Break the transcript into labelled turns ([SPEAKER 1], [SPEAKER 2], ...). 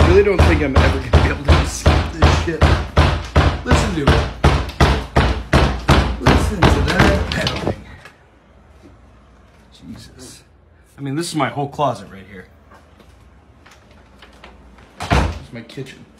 [SPEAKER 1] really don't think I'm ever gonna be able to escape this shit. Listen to it. Listen to that pedaling. Jesus. I mean, this is my whole closet right here. It's my kitchen.